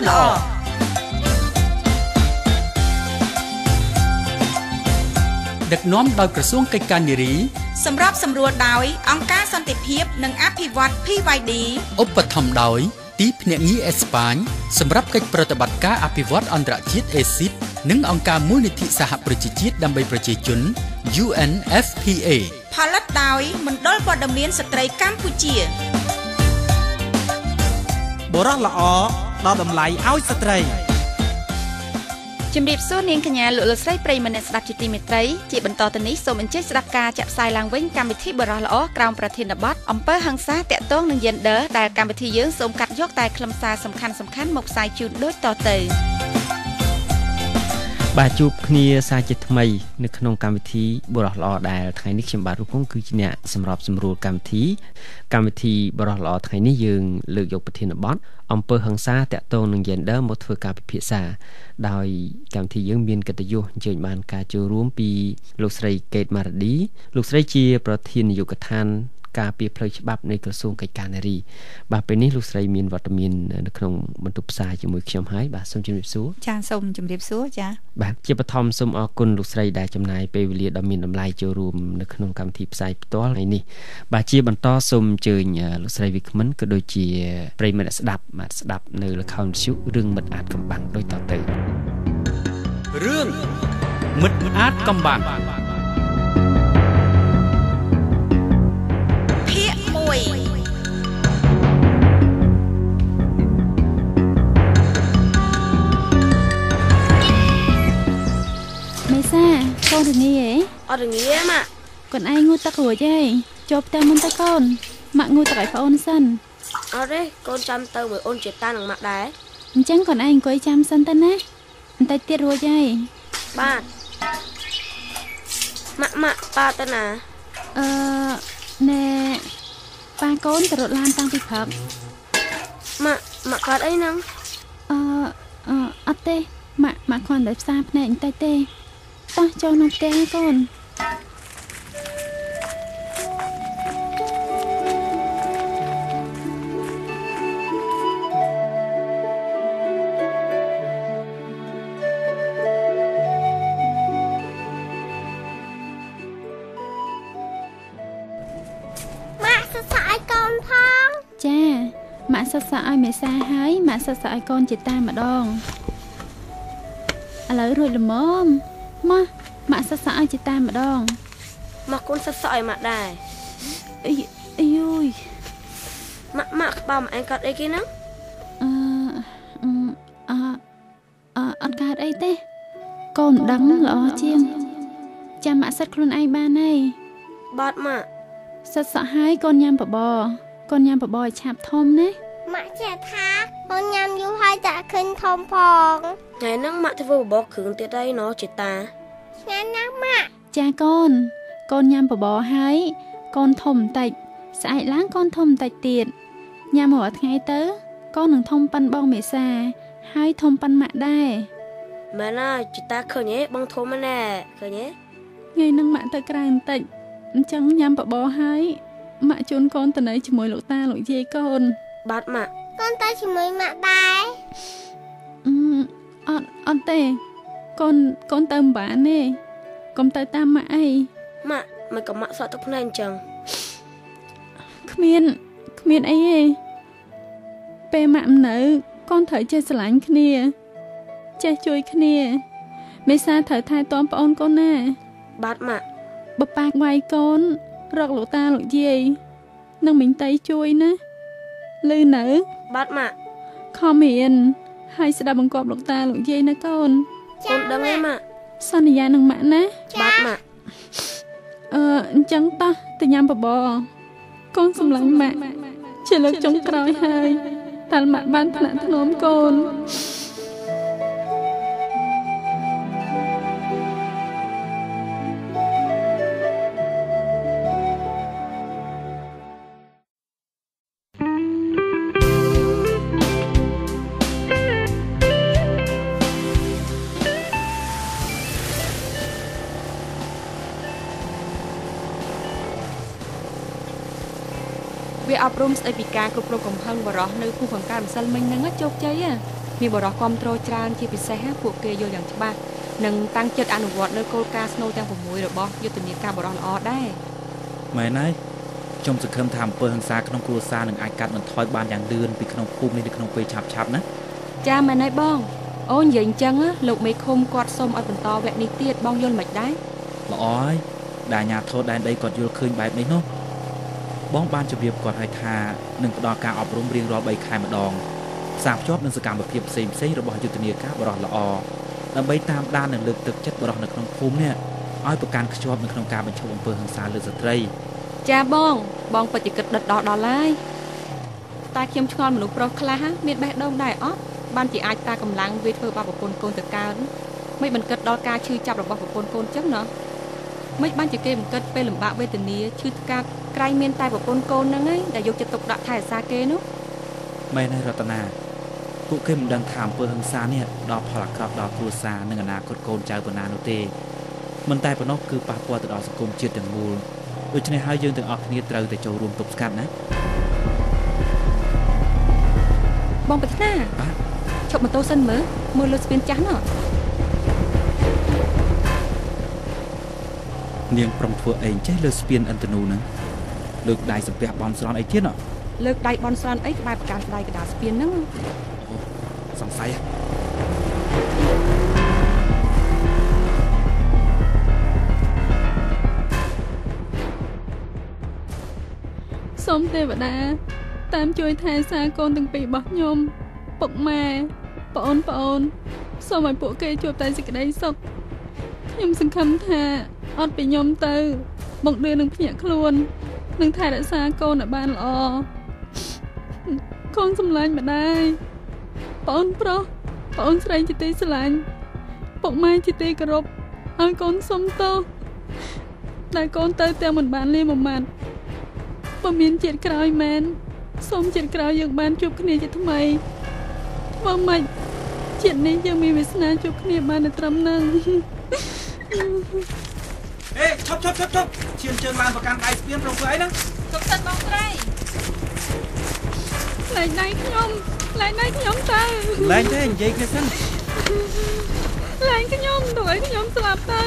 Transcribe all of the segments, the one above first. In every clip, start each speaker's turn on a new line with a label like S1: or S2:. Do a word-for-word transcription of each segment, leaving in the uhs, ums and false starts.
S1: ល្អដឹកនាំដោយក្រសួងកិច្ចការនារី
S2: សម្រាប់សម្រួលដោយអង្គការសន្តិភាពនិងអភិវឌ្ឍន៍ ភី វ៉ៃ ឌី
S1: ឧបត្ថម្ភដោយទីភ្នាក់ងារអេស្ប៉ាញសម្រាប់កិច្ចប្រតិបត្តិការអភិវឌ្ឍន៍អន្តរជាតិ អេស៊ីត និងអង្គការមូលនិធិសហប្រជាជាតិដើម្បីប្រជាជន យូ អេន អេហ្វ ភី អេ
S2: ផលិតដោយមណ្ឌលព័ត៌មានស្ត្រីកម្ពុជា
S3: បរិះល្អដល់តម្លៃឲ្យស្ត្រី
S4: ជំរាបសួរនាងកញ្ញាលោកលោកស្រីប្រិយមិត្តអ្នកស្ដាប់ជាទីមេត្រីជាបន្តទៅនេះសូមអញ្ជើញស្ដាប់ការចាក់ផ្សាយឡើងវិញកម្មវិធីបរិះល្អក្រោមប្រធានបទអំពើហិង្សាតាក់ទងនឹង Gender ដែលកម្មវិធីយើងសូមកាត់យកតែខ្លឹមសារសំខាន់ៗមកផ្សាយជូនដូចតទៅ
S5: បាទជួបគ្នាសាជាថ្មីនៅក្នុងកម្មវិធីបរិះល្អដែលថ្ងៃនេះខ្ញុំបាទរូបគង់គឺជាអ្នកសម្របសម្រួលកម្មវិធីកម្មវិធីបរិះល្អថ្ងៃនេះយើងលើកយកប្រធានបទអំពើហិង្សាតាក់ទងនឹង Gender មកធ្វើការពិភាក្សាដោយកម្មវិធីយើងមានកិត្តិយសអញ្ជើញបានការចូលរួមពីលោកស្រីកេតម៉ារ៉ាឌីលោកស្រីជាប្រធាននាយកដ្ឋានការពារផ្លូវច្បាប់នៃក្រសួងកិច្ចការនារីបាទពេលនេះលោកស្រីមានវត្តមាននៅក្នុងបន្ទប់ផ្សាយជាមួយខ្ញុំហើយបាទសូមជម្រាបសួរ
S4: ចាសូមជម្រាបសួរចា
S5: បាទជាបឋមសូមអរគុណលោកស្រីដែលចំណាយពេលវេលាដ៏មានតម្លៃចូលរួមនៅក្នុងកម្មវិធីផ្សាយផ្ទាល់ថ្ងៃនេះបាទជាបន្តសូមអញ្ជើញលោកស្រីវិក្មិនក៏ដូចជាប្រិយមិត្តស្ដាប់បាទស្ដាប់នៅល្ខោនវិទ្យុរឿងមិត្តអាចកំបាំងដូចតទៅ
S1: រឿងមិត្តអាចកំបាំង
S6: មេសាកូនរងាហ៎
S7: អត់រងាម៉ាក់
S6: កូនឯងងូតទឹករួចហើយចូលផ្ទះមុនទៅកូនម៉ាក់ងូតទឹកឲ្យប្អូនសិន
S7: អត់ទេកូនចាំទៅមួយអូនជាតានឹងម៉ាក់ដែរ
S6: អញ្ចឹងកូនឯងអង្គុយចាំសិនទៅណាបន្តិចទៀតរួចហើយ
S7: បាទម៉ាក់ម៉ាក់ប៉ាទៅណា
S6: អឺណែប៉ាកូនទៅរត់ឡានតាំងពីព្រឹក
S7: ម៉ាក់ម៉ាក់កើតអីហ្នឹង
S6: អឺអឺអត់ទេម៉ាក់ម៉ាក់គ្រាន់តែផ្សារភ្នែកបន្តិចទេតោះចូលក្នុងផ្ទះហើយកូន
S7: ម៉ាក់សរសើរឲ្យកូនផង
S6: ចាម៉ាក់សរសើរឲ្យមេសាហើយម៉ាក់សរសើរឲ្យកូនជាតាម្ដងឥឡូវរួចល្មមមកម៉ាក់សរសើរឲ្យជាតាម្ដង
S7: មកកូនសរសើរឲ្យម៉ាក់ដែរ
S6: អីអីយូយ
S7: ម៉ាក់ម៉ាក់ក្បាលម៉ាក់ឯងកើតអីគេហ្នឹង
S6: អឺអឺអឺអត់កើតអីទេកូនដឹងល្អជាងចាំម៉ាក់សិតខ្លួនឯងបានហើយ
S7: បាទម៉ាក់
S6: សិតសក់ហើយកូនញ៉ាំបបរកូនញ៉ាំបបរឲ្យឆាប់ធំណា
S7: ម៉ាក់ចេះថាកូនញ៉ាំយូរហើយតែឃើញធំផងថ្ងៃហ្នឹងម៉ាក់ធ្វើបបរគ្រឿងទៀតហើយណោះចេតាឆ្ងាញ់ណាស់ម៉ាក់
S6: ចាកូនកូនញ៉ាំបបរហើយកូនធំបន្តិចស្អែកឡើងកូនធំបន្តិចទៀតញ៉ាំរាល់ថ្ងៃទៅកូននឹងធំប៉ិនបងមេសាហើយធំប៉ិនម៉ាក់ដែរ
S7: ម៉ែណាចេតាឃើញទេបងធំម៉ែណែឃើញទេ
S6: ថ្ងៃហ្នឹងម៉ាក់ទៅក្រៅបន្តិចអញ្ចឹងញ៉ាំបបរហើយម៉ាក់ជូនកូនទៅនៅជាមួយលោកតាលោកយាយកូន
S7: បាទម៉ាក់
S6: កូនទៅជាមួយម៉ាក់ដែរអឺអត់អត់ទេកូនកូនទៅមិនបានទេកុំទៅតាមម៉ាក់អី
S7: ម៉ាក់មិនក៏ម៉ាក់សក់ទឹកភ្នែកអញ្ចឹង
S6: គ្មានគ្មានអីទេពេលម៉ាក់មិននៅកូនត្រូវចេះស្រឡាញ់គ្នាចេះជួយគ្នាមេសាត្រូវថែទាំប្អូនកូនណា
S7: បាទម៉ាក់
S6: បបាក់វាយកូនរកលោកតាលោកយាយនឹងមីងតៃជួយណាលឺនៅ
S7: បាទម៉ាក់
S6: ខំរៀនហើយស្ដាប់បង្គាប់លោកតាលោកយាយណាកូនក
S7: ូនដឹងទេម៉ាក់
S6: សន្យានឹងម៉ាក់ណា
S7: បាទម៉ាក់
S6: អឺអញ្ចឹងតោះទៅញ៉ាំបបរកូនសម្លាញ់ម៉ាក់ជាលើកចុងក្រោយហើយតែម៉ាក់បានថ្នាក់ធ្នមកូន
S4: វាអប់រំស្ដីពីការគ្រប់គ្រងកំហឹងបរោះនៅភូមិខាងកើតម្សិលមិញហ្នឹងជោគជ័យ
S8: មានបរិះគ្រប់គ្រងច្រើនជាពិសេសពួកគេយល់យ៉ាងច្បាស់និងតាំងចិត្តអនុវត្តនៅគោលការណ៍ស្នូលទាំង៦របស់យុទ្ធនាការបរិះល្អដែរ
S9: មែនហើយខ្ញុំសង្ឃឹមថាអំពើហិង្សាក្នុងគ្រួសារនឹងអាចកាត់បន្ថយបានយ៉ាងលឿនពីក្នុងភូមិនេះនៅក្នុងពេលឆាប់ឆាប់ណា
S8: ចាមែនហើយបងអូននិយាយអញ្ចឹងលោកមេឃុំគាត់សុំឲ្យបន្តវគ្គនេះទៀតបងយល់មិនដែរ
S9: ល្អហើយដែលអាញាធរដែនដីគាត់យល់ឃើញបែបនេះនោះបងបានជម្រាបគាត់ឲ្យថានឹងផ្ដល់ការអប់រំរៀងរាល់បីខែម្ដងផ្សារភ្ជាប់នឹងសកម្មភាពផ្សេងផ្សេងរបស់យុទ្ធនាការបរិះល្អដើម្បីតាមដាននិងលើកទឹកចិត្តបរិះនៅក្នុងភូមិនេះឲ្យប្រកាន់ខ្ជាប់នៅក្នុងការបញ្ឈប់អំពើហិង្សាលើស្ត្រី
S8: ចាបងបងពិតជាគិតដិតដល់ដល់ហើយតែខ្ញុំឆ្ងល់មនុស្សប្រុសខ្លះមានបេះដូងដែរអត់បានជាអាចតាកម្លាំងវាធ្វើបាបប្រពន្ធកូនទៅកើនមិនបានគិតដល់ការឈឺចាប់របស់ប្រពន្ធកូនចឹងណោះមិនបានជាគេមិនគិតពេលលំបាកវេទនាឈឺថ្កាត់ក្រែងមានតែប្រពន្ធកូនហ្នឹងឯងដែលយកចិត្តទុកដាក់ថែរក្សាគេនោះ
S9: មែនហើយរតនាពួកគេមិនដឹងថាអំពើហិង្សានេះដល់ផលអាក្រក់ដល់គ្រួសារនិងអនាគតកូនចៅប៉ុណ្ណានោះទេមិនតែប៉ុណ្ណោះគឺប៉ះពាល់ទៅដល់សង្គមជាតិទាំងមូលដូច្នេះហើយយើងទាំងអស់គ្នាត្រូវតែចូលរួមទប់ស្កាត់ណា
S8: បងប្រាថ្នាឈប់ម៉ូតូសិនមើលមើលលើស្ពានចាស់ណោះ
S9: នាងប្រុងធ្វើអីចេះលើស្ពានឥន្ទនូហ្នឹងលើកដៃសំពះបន់ស្រន់អីទៀតណោះ
S8: លើកដៃបន់ស្រន់អីក្បែរប្រកាន់ដៃកណ្ដាលស្ពានហ្នឹង
S9: អូសង្ស័យ
S6: សូមទេវតាតាមជួយថែសារកូនទាំងពីររបស់ខ្ញុំពុកម៉ែប្អូនប្អូនសូមឲ្យពួកគេជួបតែសេចក្តីសុខខ្ញុំសង្ឃឹមថាអត់ពីខ្ញុំទៅមកដឿននឹងភ្ញាក់ខ្លួននឹងថែរក្សាកូនឲ្យបានល្អកូនសម្លាញ់ម្ដាយប្អូនប្រុសប្អូនស្រីជាទីស្រឡាញ់ពុកម៉ែជាទីគោរពឲ្យកូនសុំទោសដែលកូនទៅទាំងមិនបានលាមួយម៉ាត់បើមានជាតិក្រោយមែនសូមជាតិក្រោយយើងបានជួបគ្នាជាថ្មីបើមិនជាតិនេះយើងមានវាសនាជួបគ្នាបាននៅត្រឹមហ្នឹង
S3: អេឈប់ឈប់ឈប់ឈប់ឈានជើងឡើងប្រកាន់ដៃស្ពានប្រងធ្វើអីហ្នឹង
S2: ទុកសិនបងស្រី
S6: លែងដៃខ្ញុំលែងដៃខ្ញុំទៅ
S3: លែងទេនិយាយគ្នាសិន
S6: លែងខ្ញុំទៅឲ្យខ្ញុំស្លាប់ទៅ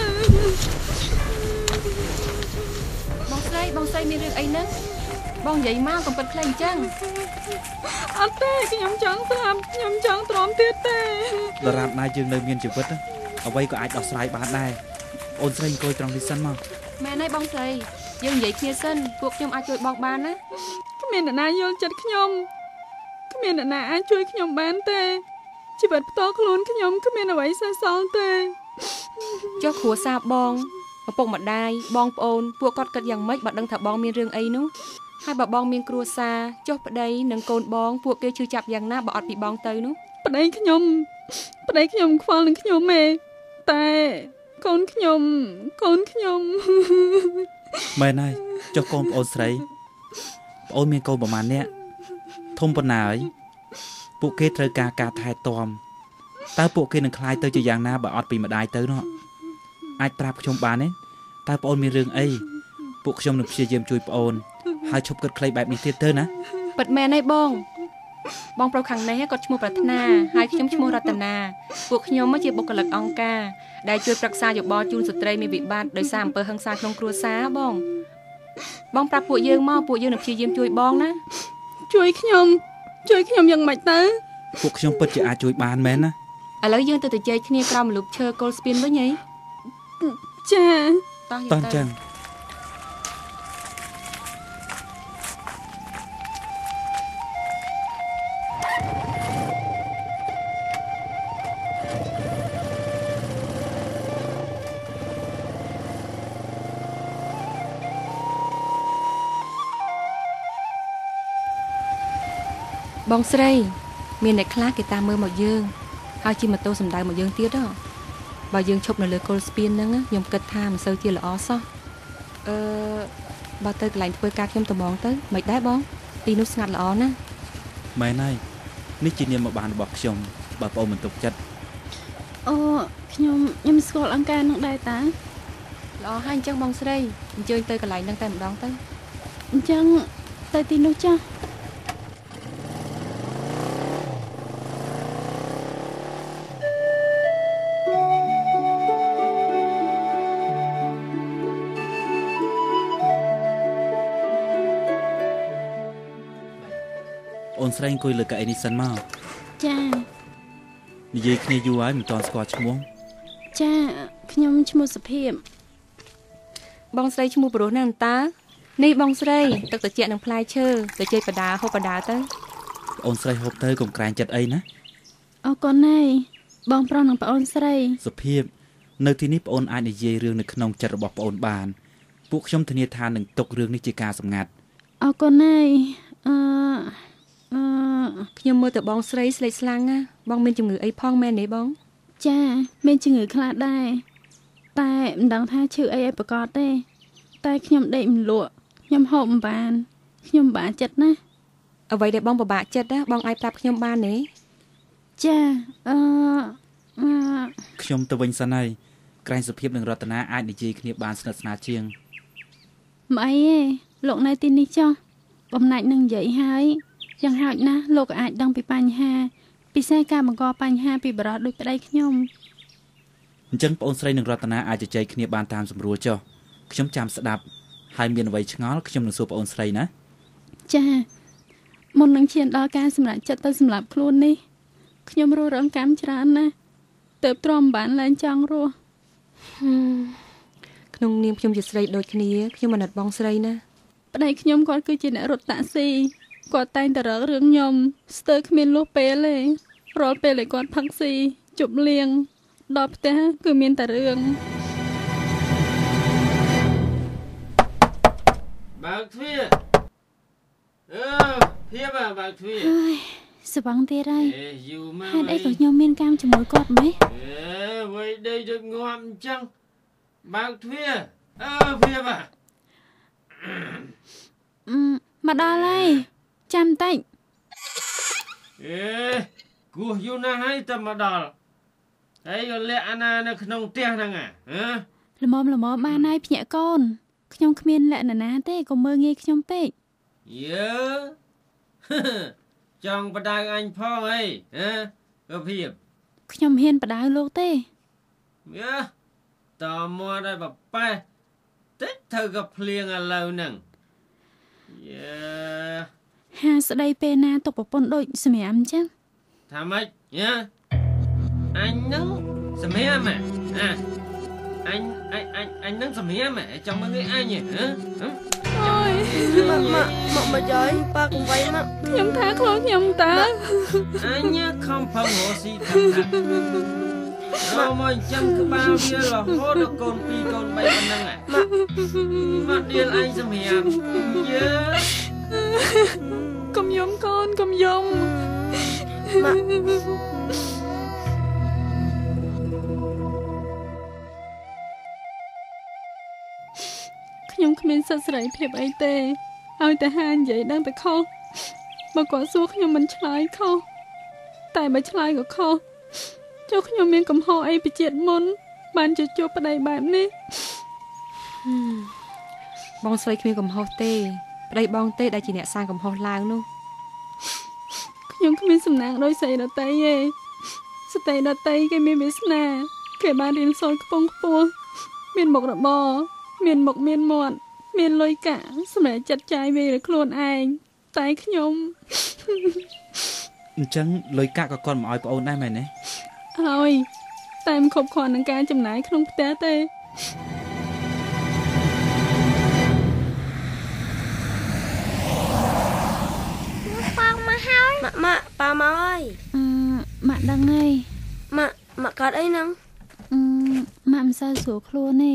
S8: បងស្រីបងស្រីមានរឿងអីហ្នឹងបងនិយាយមកកុំពិតខ្លាំងអញ្ចឹង
S6: អត់ទេខ្ញុំចង់ស្លាប់ខ្ញុំចង់ទ្រាំទៀតទេ
S9: ដរាបណាយើងនៅមានជីវិតអ្វីក៏អាចដោះស្រាយបានដែរអូនស្រីអង្គុយត្រង់នេះសិនមក
S8: មែនហើយបងស្រីយើងនិយាយគ្នាសិនពួកខ្ញុំអាចជួយបងបានណា
S6: គ្មានអ្នកណាយល់ចិត្តខ្ញុំគ្មានអ្នកណាអាចជួយខ្ញុំបានទេជីវិតផ្ទាល់ខ្លួនខ្ញុំគ្មានអ្វីសេសសល់ទេ
S8: ចុះគ្រួសារបងឪពុកម្ដាយបងប្អូនពួកគាត់គិតយ៉ាងម៉េចបើដឹងថាបងមានរឿងអីនោះហើយបើបងមានគ្រួសារចុះប្តីនិងកូនបងពួកគេជឿចាប់យ៉ាងណាបើអត់ពីបងទៅនោះ
S6: ប្តីខ្ញុំប្តីខ្ញុំខ្វល់នឹងខ្ញុំទេតែកូនខ្ញុំកូនខ្ញុំ
S9: មែនហើយចុះកូនប្អូនស្រីប្អូនមានកូនប្រមាណនាក់ធំប៉ុណ្ណាហើយពួកគេត្រូវការការថែទាំតើពួកគេនឹងខ្លាយទៅជាយ៉ាងណាបើអត់ពីម្ដាយទៅនោះអាចប្រាប់ខ្ញុំបានទេតើប្អូនមានរឿងអីពួកខ្ញុំនឹងព្យាយាមជួយប្អូនហើយឈប់គិតខ្លីបែបនេះទៀតទៅណា
S8: ពិតមែនហើយបងបងប្រុសខាងនេះគាត់ឈ្មោះប្រាថ្នាហើយខ្ញុំឈ្មោះរតនាពួកខ្ញុំជាបុគ្គលិកអង្គការដែលជួយប្រឹក្សាយោបល់ជូនស្ត្រីមានវិបត្តិដោយសារអំពើហិង្សាក្នុងគ្រួសារបងបងប្រាប់ពួកយើងមកពួកយើងនឹងព្យាយាមជួយបងណា
S6: ជួយខ្ញុំជួយខ្ញុំយ៉ាងម៉េចទៅ
S9: ពួកខ្ញុំពិតជាអាចជួយបានមែនណា
S8: ឥឡូវយើងទៅទៅជែកគ្នាក្រោមម្លប់ឈើគល់ស្ពានវិញហី
S6: ចា
S8: តោះ
S9: តោះចឹង
S8: បងស្រីមានអ្នកខ្លះគេតាមមើលមកយើងហើយជិះម៉ូតូសម្ដៅមកយើងទៀតហ៎បើយើងឈប់នៅលើគល់ស្ពានហ្នឹងខ្ញុំគិតថាមិនសូវជាល្អសោះអឺបើទៅកន្លែងធ្វើការខ្ញុំត្មងទៅមិនដែរបងទីនោះស្ងាត់ល្អណាស់
S9: មែនហើយនេះជានាមមកបានរបស់ខ្ញុំបើបងមិនទុកចិត្ត
S6: អូខ្ញុំខ្ញុំស្គាល់អង្គការនឹងដែរតា
S8: ល្អហើយអញ្ចឹងបងស្រីអញ្ជើញទៅកន្លែងហ្នឹងតែម្ដងទៅ
S6: អញ្ចឹងទៅទីនោះចា
S9: អូនស្រីអង្គុយលើកៅអីនេះសិនមក
S6: ចា
S9: និយាយគ្នាយូរហើយមិនទាន់ស្គាល់ឈ្មោះ
S6: ចាខ្ញុំឈ្មោះសុភាព
S8: បងស្រីឈ្មោះប្រុសណាស់តានេះបងស្រីទឹកត្រជាក់នឹងផ្លែឈើទៅជ័យបដាហូបបដាទៅ
S9: អូនស្រីហូបទៅកុំក្រែងចិត្តអីណា
S6: អរគុណណាស់បងប្រុសនិងប្អូនស្រី
S9: សុភាពនៅទីនេះប្អូនអាចនិយាយរឿងនៅក្នុងចិត្តរបស់ប្អូនបានពួកខ្ញុំធានាថានឹងទុករឿងនេះជាការសម្ងាត់
S6: អរគុណណាស់អឺអឺ
S8: ខ្ញុំមើលទៅបងស្រីស្លេកស្លាំងណាបងមានជំងឺអីផងមែនទេបង
S6: ចាមានជំងឺខ្លះដែរតែមិនដឹងថាឈឺអីឲ្យប្រកបទេតែខ្ញុំដេកមិនលក់ខ្ញុំហូបមិនបានខ្ញុំបាក់ចិត្តណាស់
S8: អ្វីដែលបងពិបាកចិត្តណាបងអាចប្រាប់ខ្ញុំបានទេ
S6: ចាអឺ
S9: ខ្ញុំទៅវិញសិនហើយក្រែងសុភាពនិងរតនាអាចនិយាយគ្នាបានស្និទ្ធស្នាលជាង
S6: មិនអីទេលោកនៅទីនេះចុះបំណាច់នឹងនិយាយហើយយ៉ាងហោចណាស់លោកអាចដឹងពីបញ្ហាពិសេសការបង្កបញ្ហាពីបរិបទដូចប្តីខ្ញុំ
S9: អញ្ចឹងបងអូនស្រីនិងរតនាអាចជជែកគ្នាបានតាមស្រួលចុះខ្ញុំចាំស្ដាប់ហើយមានអ្វីឆ្ងល់ខ្ញុំនឹងសួរបងអូនស្រីណា
S6: ចាមុននឹងឈានដល់ការសម្រេចចិត្តទៅសម្លាប់ខ្លួននេះខ្ញុំរស់រងកម្មច្រើនណាស់ទើបទ្រាំបានឡើងចង់រស់
S8: ក្នុងនាមខ្ញុំជាស្រីដូចគ្នាខ្ញុំអាណិតបងស្រីណា
S6: ប្តីខ្ញុំគាត់គឺជាអ្នករត់តាក់ស៊ីគាត់តែងតែរករឿងខ្ញុំស្ទើរគ្មានលុះពេលទេរាល់ពេលដែលគាត់ផឹកស៊ីជប់លៀងដល់ផ្ទះគឺមានតែរឿង
S10: បើកទ្វារអឺភាពបើកទ្វារ
S6: ស្វឹងទៀតហើយហេតុអីក៏ខ្ញុំមានកម្មជាមួយគាត់ម៉េះ
S10: អេវៃដេកដូចងាប់អញ្ចឹងបើកទ្វារអឺភាព
S6: អឺមកដល់ហើយចាំតិច
S10: អេគោះយូរណាស់ហើយតែមកដល់ហើយក៏លាក់អាណានៅក្នុងផ្ទះហ្នឹងហ៎
S6: ល្មមល្មមបានហើយភ្ញាក់កូនខ្ញុំគ្មានលក្ខណៈណាទេកុំមើលងាយខ្ញុំពេក
S10: យើចង់បដៅអញផងអីហ៎ក៏ភាព
S6: ខ្ញុំហ៊ានបដៅលោកទេ
S10: យើតមកដល់បប៉ែតិចធ្វើក៏ភ្លៀងឥឡូវហ្នឹងយើ
S6: ហាស្ដីពេលណាទុកប្រពន្ធដូចសម្រាមអញ្ចឹង
S10: ថាម៉េចញ៉ាអញនឹងសម្រាមអាអញអញអញអញនឹងសម្រាមចង់មើលគេអញហ៎
S6: អូយ
S7: ម៉ាក់ម៉ាក់ម៉ាក់មកយាយប៉ាកុំវៃម៉ាក់
S6: ខ្ញុំថាខ្លួនខ្ញុំតើ
S10: អញខំផឹងរស់ស៊ីថាថាមកអញ្ចឹងក្បាលវារហូតដល់កូនពីរកូនបីប៉ុណ្ណឹងម៉ាក់មកដៀលអញសម្រាមយើ
S6: កុំយំកូនកុំយំម៉ាក់ខ្ញុំគ្មានសិទ្ធិសេរីភាពអីទេឲ្យតែហានិយាយដឹងតែខុសបើគាត់សួរខ្ញុំមិនឆ្លើយខុសតែបើឆ្លើយក៏ខុសចុះខ្ញុំមានកំហុសអីពីជាតិមុនបានជួបប្តីបែបនេះ
S8: បងស្រីគ្មានកំហុសទេប្តីបងទេដែលជាអ្នកសាងកំហុសឡើងនោះ
S6: ខ្ញុំគ្មានសំណាងដោយស្រីដតីទេស្ត្រីដតីគេមានវាសនាគេបានរៀនសូត្រខ្ពង់ខ្ពស់មានមុខរបរមានមុខមានមាត់មានលុយកាក់សម្រាប់ចាត់ចាយវាលើខ្លួនឯងតែខ្ញុំ
S9: អញ្ចឹងលុយកាក់ក៏គាត់មិនឲ្យប្អូនដែរមែនទេ
S6: ហើយតែមិនគ្រប់គ្រាន់នឹងការចំណាយក្នុងផ្ទះទេ
S7: ប៉ាមកហើយម៉ាក់ម៉ាក់ប៉ាមកហើយ
S6: អឺម៉ាក់ដឹងហើយ
S7: ម៉ាក់ម៉ាក់កើតអីហ្នឹង
S6: អឺម៉ាក់មិនសូវស្រួលខ្លួនទេ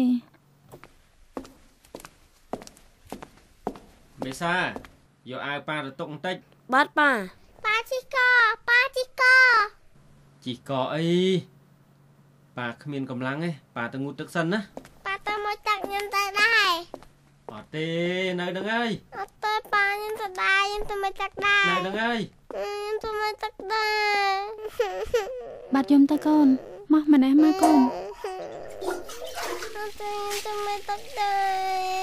S10: មេសាយកអាវប៉ាទៅទុកបន្តិច
S7: បាទប៉ាប៉ាជីកប៉ាជីក
S10: ជីកអីប៉ាគ្មានកម្លាំងទេប៉ាទៅងូតទឹកសិនណា
S7: ប៉ាទៅមកចាក់ញ៉ាំទៅដែរ
S10: អត់ទេនៅនឹងហើយ
S7: អត់ទេប៉ាញ៉ាំទៅដែរញ៉ាំទៅមកចាក់ដែរ
S10: នៅនឹងហើយ
S7: ញ៉ាំទៅមកចាក់ដែរ
S6: បាត់យំទៅកូនមកម៉ែនេះមកកូន
S7: អត់ទេញ៉ាំទៅមកចាក់ដែរ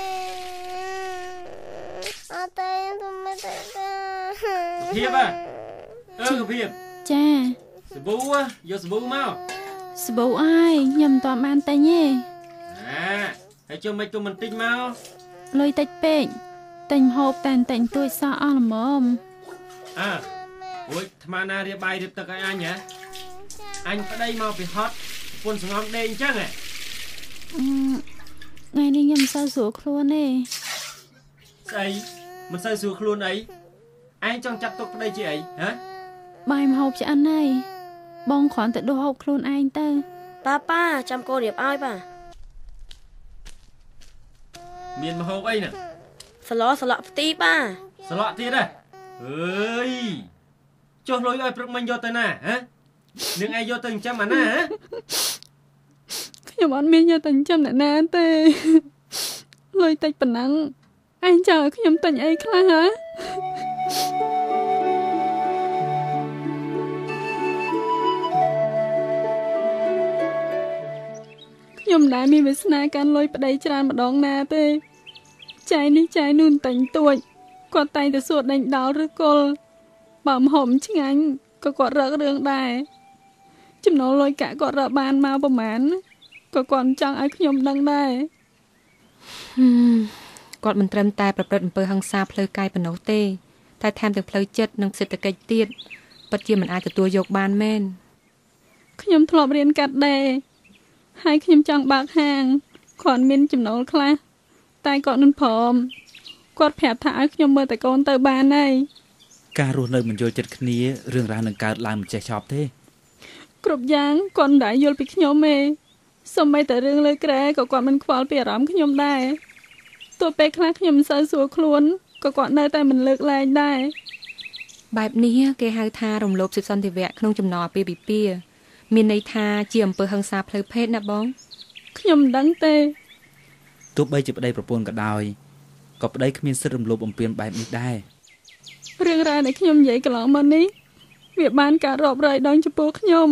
S7: អត់ទេទៅមកចាក់ដែរ
S10: ភាពអើអឺភាព
S6: ចា
S10: សាប៊ូយកសាប៊ូមក
S6: សាប៊ូអើយខ្ញុំមិនទាន់បានទិញទេ
S10: អាហើយជុំមិនទុំមិនទិញមក
S6: លុយតិចពេកទិញហូបតែទិញទួយសោះអស់ល្មម
S10: អើ Ôi, thầm na riêng bài riêng tật anh nhá. Anh ở đây mau bị hot, quân súng ông đen chắc à?
S6: Ngày nay nhầm sao rủa luôn nè.
S10: Sao? Mình sao rủa luôn ấy? Anh trong chặt tục đây chị ấy, hả?
S6: Bài mà học cho anh này. Bong khoản tự đồ học luôn anh ta.
S7: Papa, chăm cô điệp ai bà?
S10: Miền mà học ấy nè.
S7: Sờ lọ sờ lọ tí ba.
S10: Sờ lọ tí đây. Ơi. Cho lối ai bực mình vô tên à, hả? Nhưng ai vô tên chăm mà nè, hả?
S6: ខ្ញុំអត់មានយកតែចាំអ្នកណាទេលុយតិចប៉ុណ្ណឹងអញចង់ឲ្យខ្ញុំទិញអីខ្លះហ៎ខ្ញុំមិនដែលមានវាសនាកាន់លុយប្តីច្រើនម្ដងណាទេចាយនេះចាយនោះតែងទួចគាត់តែងតែសួរដេញដោលឬគល់បើម្ហូបឆ្ងាញ់ក៏គាត់រករឿងដែរចំណូលលុយកាក់គាត់រកបានមកប្រហែលក៏គាត់ចង់ឲ្យខ្ញុំដឹងដែរ
S8: គាត់មិនត្រឹមតែប្រព្រឹត្តអំពើហិង្សាផ្លូវកាយប៉ុណ្ណោះទេតែថែមទាំងផ្លូវចិត្តនិងសេដ្ឋកិច្ចទៀតពិតជាមិនអាចទទួលយកបានមែន
S6: ខ្ញុំធ្លាប់រៀនកាត់ដេរហើយខ្ញុំចង់បើកហាងគាត់មានចំណូលខ្លះតែគាត់មិនព្រមគាត់ប្រាប់ថាឲ្យខ្ញុំមើលតែកូនទៅបានហើយ
S9: ការរស់នៅមិនយល់ចិត្តគ្នារឿងរ៉ាវនឹងកើតឡើងមិនចេះចប់ទេ
S6: គ្រប់យ៉ាងគាត់មិនដែលយល់ពីខ្ញុំទេសូម្បីតែរឿងលើក្រែក៏គាត់មិនខ្វល់ពីអារម្មណ៍ខ្ញុំដែរទោះពេលខ្លះខ្ញុំមិនសូវស្រួលខ្លួនក៏គាត់នៅតែមិនលើកលែងដែរ
S8: បែបនេះគេហៅថារំលោភសិទ្ធិសន្តិវៈក្នុងចំណោមអាពាហ៍ពិពាហ៍មានន័យថាជាអំពើហិង្សាផ្លូវភេទណាបង
S6: ខ្ញុំមិនដឹងទេ
S9: ទោះបីជាប្តីប្រពន្ធក៏ដោយក៏ប្តីគ្មានសិទ្ធិរំលោភបំពានបែបនេះដែរ
S6: រឿងរ៉ាវដែលខ្ញុំនិយាយកន្លងមកនេះវាបានការរាប់រយដងចំពោះខ្ញុំ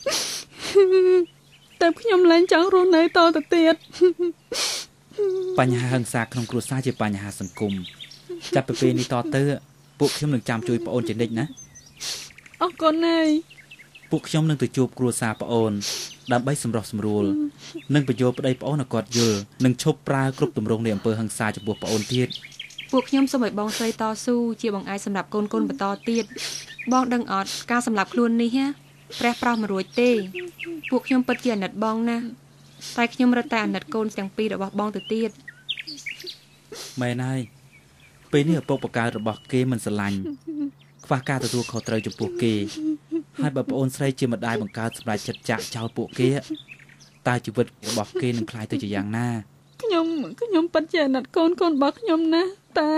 S6: តែខ្ញុំឡើងចង់រស់នៅតទៅទៀត
S9: បញ្ហាហិង្សាក្នុងគ្រួសារជាបញ្ហាសង្គមចាប់ពីពេលនេះតទៅពួកខ្ញុំនឹងចាំជួយប្អូនជានិច្ចណា
S6: អរគុណហើយ
S9: ពួកខ្ញុំនឹងទៅជួបគ្រួសារប្អូនដើម្បីសម្រុះសម្រួលនិងបញ្យល់ប្តីប្អូនឲ្យគាត់យល់និងឈប់ប្រើគ្រប់ទម្រង់នៃអំពើហិង្សាចំពោះប្អូនទៀត
S8: ពួកខ្ញុំសូមឲ្យបងស្រីតស៊ូជាបងឯងសម្រាប់កូនកូនបន្តទៀតបងដឹងអត់ការសម្រាប់ខ្លួននេះព្រះប្រោះមិនរួចទេពួកខ្ញុំពិតជាអាណិតបងណាស់តែខ្ញុំរត់តែអាណិតកូនទាំងពីររបស់បងទៅទៀត
S9: មែនហើយពេលនេះឪពុកបកកើតរបស់គេមិនស្រឡាញ់ខ្វះការទទួលខុសត្រូវចំពោះគេហើយបើប្អូនស្រីជាម្ដាយបង្កើតសម្រាប់ចិត្តចាក់ចោលពួកគេតើជីវិតរបស់គេនឹងคล้ายទៅជាយ៉ាងណា
S6: ខ្ញុំខ្ញុំពិតជាអាណិតកូនកូនរបស់ខ្ញុំណាស់តែ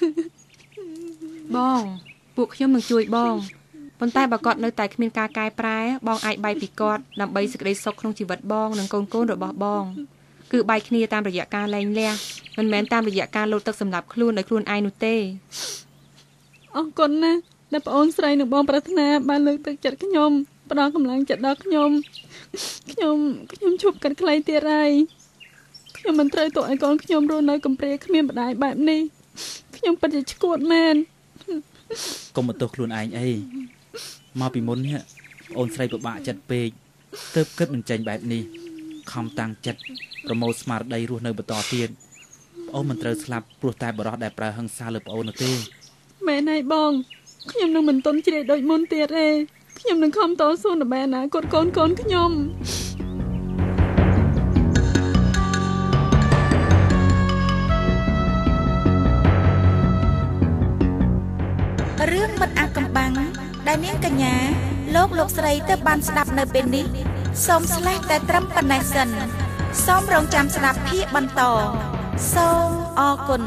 S8: បងពួកខ្ញុំនឹងជួយបងប៉ុន្តែបើគាត់នៅតែគ្មានការកែប្រែបងអាចបែកពីគាត់ដើម្បីសេចក្តីសុខក្នុងជីវិតបងនិងកូនកូនរបស់បងគឺបែកគ្នាតាមរយៈការលែងលះមិនមែនតាមរយៈការលោតទឹកសម្រាប់ខ្លួនដោយខ្លួនឯងនោះទេ
S6: អរគុណណាស់ដែលប្អូនស្រីនិងបងប្រាថ្នាបានលើកទឹកចិត្តខ្ញុំផ្ដល់កម្លាំងចិត្តដល់ខ្ញុំខ្ញុំខ្ញុំឈប់កាត់ខ្លីទៀតហើយខ្ញុំមិនត្រូវទុកឲ្យកូនខ្ញុំរស់នៅកំព្រាគ្មានម្ដាយបែបនេះខ្ញុំពិតជាឈួតមែនក
S9: ុំបន្ទោសខ្លួនឯងអីមកពីមុននេះអូនស្រីពិបាកចិត្តពេកទើបគិតមិនចេញបែបនេះខំតាំងចិត្តប្រមូលស្មារតីរស់នៅបន្តទៀតប្អូនមិនត្រូវស្លាប់ព្រោះតែបរិសុទ្ធដែលប្រើហិង្សាលើប្អូននោះទេ
S6: មែនហើយបងខ្ញុំនឹងមិនទន់ជ្រាយដូចមុនទៀតទេខ្ញុំនឹងខំតស៊ូដើម្បីអនាគតកូនកូនខ្ញុំ
S2: រឿងមិត្តអាថ៌កំបាំងដែលនាងកញ្ញាលោកលោកស្រីទៅបានស្ដាប់នៅពេលនេះសូមស្លេះតែត្រឹមប៉ុណ្ណេះសិនសូមរងចាំស្ដាប់ភាគបន្តសូមអរគុណ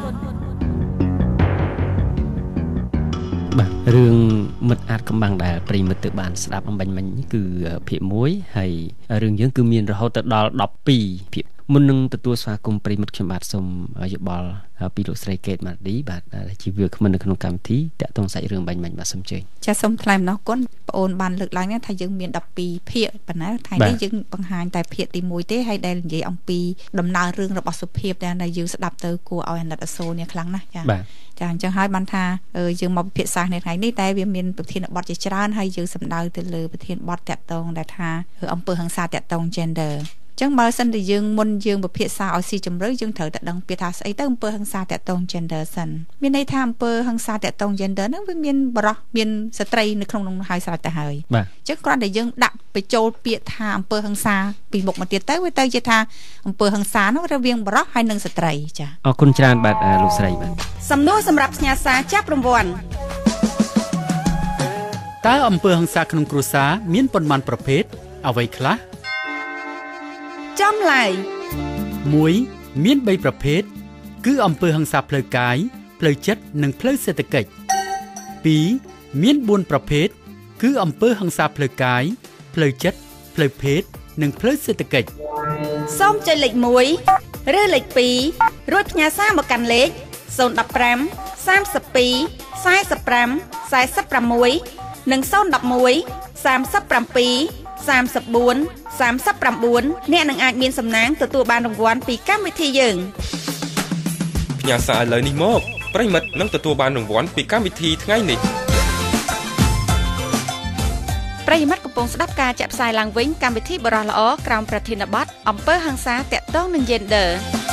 S5: បាទរឿងមិត្តអាថ៌កំបាំងដែលប្រិមិត្តទៅបានស្ដាប់អំបញ្ញមិញនេះគឺភាគមួយហើយរឿងយើងគឺមានរហូតទៅដល់ដប់ពីរភាគមុននឹងទទួលស្វាគមន៍ប្រិមិត្តខ្ញុំបាទសូមយោបល់ពីលោកស្រីកេតម៉ាឌីបាទជាវាគ្មិននៅក្នុងកម្មវិធីតាក់ទងសាច់រឿងបាញ់មិញបាទសូមជើញ
S11: ចាសូមថ្លែងអំណរគុណបងអូនបានលើកឡើងថាយើងមានដប់ពីរភាគប៉ុន្តែថ្ងៃនេះយើងបង្ហាញតែភាគទីមួយទេហើយដែលនិយាយអំពីដំណើររឿងរបស់សុភាពដែលយើងស្ដាប់ទៅគួរឲ្យអាណិតអាសូរនេះខ្លាំងណាស់ចាចាអញ្ចឹងហើយបានថាយើងមកពិភាក្សានៅថ្ងៃនេះតែវាមានប្រធានបទជាច្រើនហើយយើងសម្ដៅទៅលើប្រធានបទតាក់ទងដែលថាអំពើហិង្សាតាក់ទង gender ចឹងមើលសិនតែយើងមុនយើងពិភាក្សាឲ្យស៊ីជម្រៅយើងត្រូវតែដឹងពីថាស្អីទៅអំពើហិង្សាតាក់ទង gender សិនមានន័យថាអំពើហិង្សាតាក់ទង gender ហ្នឹងវាមានបរិះមានស្ត្រីនៅក្នុងនោះហើយស្រេចទៅហើយអញ្ចឹងគ្រាន់តែយើងដាក់បញ្ចូលពាក្យថាអំពើហិង្សាពីមុខមកទៀតទៅវាទៅជាថាអំពើហិង្សានោះរវាងបរិះហើយនិងស្ត្រីចា៎
S5: អរគុណច្រើនបាទលោកស្រីបាទ
S4: សំណួរសម្រាប់ផ្ញើសារចាប់រង្វាន់
S1: តើអំពើហិង្សាក្នុងគ្រួសារមានប៉ុន្មានប្រភេទអ្វីខ្លះ
S4: ចំឡាយ
S1: មួយមានបីប្រភេទគឺអំពើហិង្សាផ្លូវកាយផ្លូវចិត្តនិងផ្លូវសេដ្ឋកិច្ចពីរមានបួនប្រភេទគឺអំពើហិង្សាផ្លូវកាយផ្លូវចិត្តផ្លូវភេទនិងផ្លូវសេដ្ឋកិច្ច
S4: សូមចុចលេខមួយឬលេខពីររួចផ្ញើសារមកកាន់លេខศูนย์ หนึ่ง ห้า สามสิบสอง สี่สิบห้า สี่สิบหกនិងศูนย์ หนึ่ง หนึ่ง สามสิบเจ็ด สามสิบสี่ สามสิบเก้าអ្នកនឹងអាចមានសំណាងទទួលបានរង្វាន់ពីកម្មវិធីយើង
S12: ផ្ញើសារឥឡូវនេះមកប្រិមិត្តនឹងទទួលបានរង្វាន់ពីកម្មវិធីថ្ងៃនេះ
S4: ប្រិមិត្តកំពុងស្ដាប់ការចាក់ផ្សាយឡើងវិញកម្មវិធីបរិះល្អក្រោមប្រធានបទអំពើហិង្សាតាក់ទងនឹង gender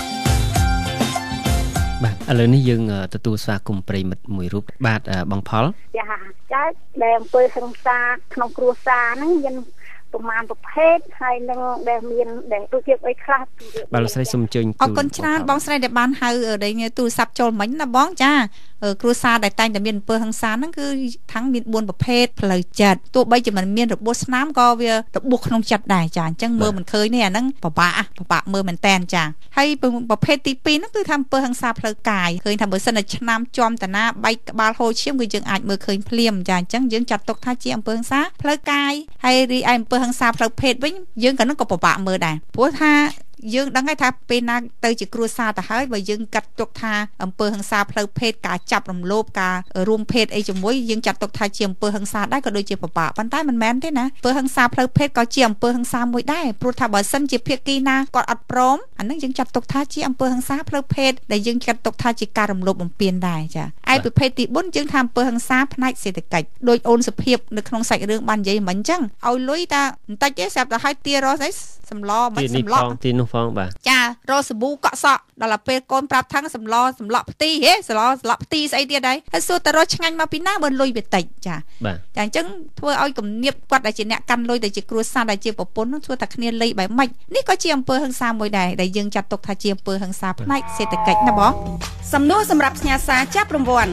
S5: បាទឥឡូវនេះយើងទទួលស្វាគមន៍ប្រិមិត្តមួយរូបបាទបងផល
S13: ចាចាដែលអំពើហិង្សាក្នុងគ្រួសារហ្នឹងមានប្រមាណប្រភេទហើយនឹងដែលមានដែលទូជាអីខ្លះ
S5: បាទលោកស្រីសូមអញ្ជើញ
S11: អរគុណច្រើនបងស្រីដែលបានហៅដែលទូរស័ព្ទចូលមិញណាបងចាគ្រួសារដែលតែងតែមានអំពើហិង្សាហ្នឹងគឺทั้งមានបួនប្រភេទផ្លូវចិត្តទោះបីជាមិនមានរបួសស្នាមក៏វារបួសក្នុងចិត្តដែរចាអញ្ចឹងមើលមិនឃើញទេអាហ្នឹងពិបាកពិបាកមើលមែនតែនចាហើយប្រភេទទីពីរហ្នឹងគឺថាអំពើហិង្សាផ្លូវកាយឃើញថាបើសិនតែឆ្នាំជាំតាណាបែកក្បាលហូរឈាមគឺយើងអាចមើលឃើញភ្លាមចាអញ្ចឹងយើងចាត់ទុកថាជាអំពើហិង្សាផ្លូវកាយហើយរីឯអំពើហិង្សាផ្លូវភេទវិញយើងក៏នឹងក៏ពិបាកមើលដែរព្រោះថាយើងដឹងហើយថាពេលណាទៅជាគ្រួសារទៅហើយបើយើងកាត់ទុកថាអំពើហិង្សាផ្លូវភេទការចាប់រំលោភការរួមភេទអីជាមួយយើងចាត់ទុកថាជាអំពើហិង្សាដែរក៏ដូចជាពិបាកប៉ុន្តែមិនមែនទេណាអំពើហិង្សាផ្លូវភេទក៏ជាអំពើហិង្សាមួយដែរព្រោះថាបើសិនជាភាគីណាគាត់អត់ព្រមអានឹងយើងចាត់ទុកថាជាអំពើហិង្សាផ្លូវភេទដែលយើងចាត់ទុកថាជាការរំលោភបំពានដែរចាឯប្រភេទទីបួនយើងថាអំពើហិង្សាផ្នែកសេដ្ឋកិច្ចដោយអូនសុភាពនៅក្នុងសាច់រឿងបាននិយាយមិញអញ្ចឹងឲ្យលុយតាបន្តិចទេស្រាប់តែឲ្យទារស់អីសម្លមិនសម្ល
S5: ទីនោះផងបាទ
S11: ចារកសាប៊ូកក់សក់ដល់ពេលកូនប្រាប់ថាសម្លសម្លក់ផ្ទីហេសម្លសម្លក់ផ្ទីស្អីទៀតដែរហើយសួរតរឆ្ងាញ់មកពីណាបើលុយវាតិចចាចាអញ្ចឹងធ្វើឲ្យគំនាបគាត់ដែលជាអ្នកកាន់លុយដែលជាគ្រួសារដែលជាប្រពន្ធនោះធ្វើតែគ្នាលៃបែបម៉េចនេះក៏ជាអំពើហិង្សាមួយដែរដែលយើងចាត់ទុកថាជាអំពើហិង្សាផ្នែកសេដ្ឋកិច្ចណាបង
S4: សំណួរសម្រាប់ផ្ញើសារចាប់រង្វាន់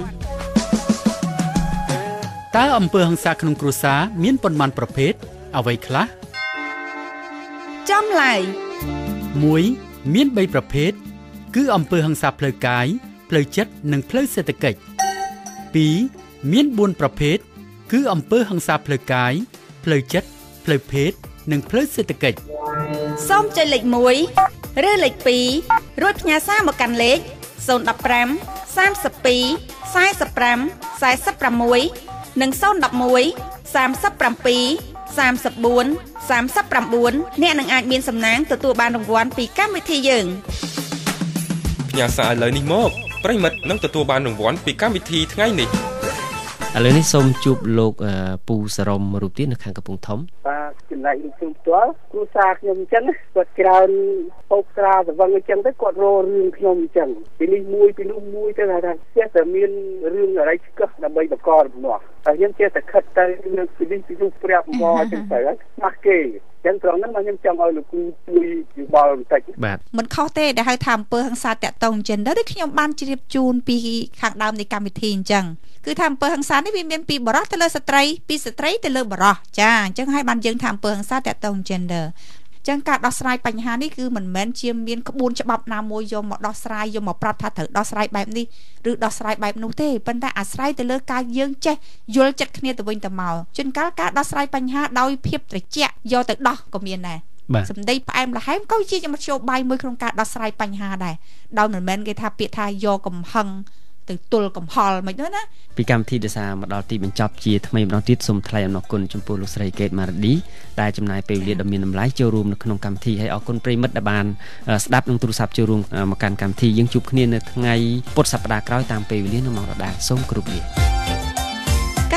S1: តើអំពើហិង្សាក្នុងគ្រួសារមានប៉ុន្មានប្រភេទអ្វីខ្លះ
S4: ចំឡាយ
S1: មួយមានបីប្រភេទគឺអំពើហិង្សាផ្លូវកាយផ្លូវចិត្តនិងផ្លូវសេដ្ឋកិច្ចពីរមានបួនប្រភេទគឺអំពើហិង្សាផ្លូវកាយផ្លូវចិត្តផ្លូវភេទនិងផ្លូវសេដ្ឋកិច្ច
S4: សូមចុចលេខមួយឬលេខពីររួចផ្ញើសារមកកាន់លេខศูนย์ หนึ่ง ห้า สามสิบสอง สี่สิบห้า สี่สิบหกនិងศูนย์ หนึ่ง หนึ่ง สามสิบเจ็ด สามสิบสี่ สามสิบเก้าអ្នកនឹងអាចមានសំណាងទទួលបានរង្វាន់ពីកម្មវិធីយើង
S12: ផ្ញើសារឥឡូវនេះមកប្រិមិត្តនឹងទទួលបានរង្វាន់ពីកម្មវិធីថ្ងៃនេះ
S5: ឥឡូវនេះសូមជួបលោកពូសរមរូបទៀតនៅខាងកំពង់ធំ
S14: បាទចំណែកខ្ញុំផ្ទាល់គ្រូសាខ្ញុំអញ្ចឹងគាត់ច្រើនហូបស្រាស្វឹងអញ្ចឹងទៅគាត់រករឿងខ្ញុំអញ្ចឹងពីនេះមួយពីនោះមួយទៅថាចេះតែមានរឿងអរិយឆ្កឹះដើម្បីបកករំនោះហើយខ្ញុំចេះតែខិតទៅលើពីនេះពីនោះប្រាប់មកអញ្ចឹងទៅខ្មាស់គេចឹងត្រង់ហ្នឹងមកខ្ញុំចង់ឲ្យលោកគ្រូជួយយោបល់បន្តិច
S11: បាទមិនខុសទេដែលហៅថាអំពើហិង្សាតាក់ទង gender ដូចខ្ញុំបានជ្រាបជូនពីខាងដើមនៃកម្មវិធីអញ្ចឹងគឺថាអំពើហិង្សានេះវាមានពីបរិះទៅលើស្ត្រីពីស្ត្រីទៅលើបរិះចាអញ្ចឹងហើយបានយើងថាអំពើហិង្សាតាក់ទង gender ចឹងការដោះស្រាយបញ្ហានេះគឺមិនមែនជាមានក្បួនច្បាប់ណាមួយយកមកដោះស្រាយយកមកប្រាប់ថាត្រូវដោះស្រាយបែបនេះឬដោះស្រាយបែបនោះទេប៉ុន្តែអាស្រ័យទៅលើការយើងចេះយល់ចិត្តគ្នាទៅវិញទៅមកជួនកាលការដោះស្រាយបញ្ហាដោយភាពត្រជាក់យកទៅដោះក៏មានដែរសម្ដីផ្អែមល្ហែមក៏ជាមធ្យោបាយមួយក្នុងការដោះស្រាយបញ្ហាដែរដោយមិនមែនគេថាពាក្យថាយកកំហឹងទៅទល់កំហល់មិនទេណា
S5: ពីកម្មវិធីដេសាមកដល់ទីបញ្ចប់ជាថ្មីម្ដងទៀតសូមថ្លែងអំណរគុណចំពោះលោកស្រីកេតម៉ារ៉ាឌីដែលចំណាយពេលវេលាដ៏មានតម្លៃចូលរួមនៅក្នុងកម្មវិធីហើយអរគុណប្រិមិត្តដែលបានស្ដាប់និងទូរស័ព្ទចូលរួមមកកាន់កម្មវិធីយើងជួបគ្នានៅថ្ងៃពុធសប្ដាហ៍ក្រោយតាមពេលវេលានៅម៉ោងដដែលសូមគោរពលា
S4: ការ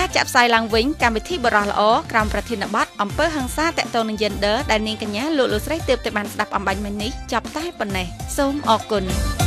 S4: ចាក់ផ្សាយឡើងវិញកម្មវិធីបរិះល្អក្រោមប្រធានបទអំពើហិង្សាតាក់ទងនឹង Gender ដែលនាងកញ្ញាលោកលោកស្រីទើបតែបានស្ដាប់អំបញ្ញមិញនេះចប់តែប៉ុណ្ណេះសូមអរគុណ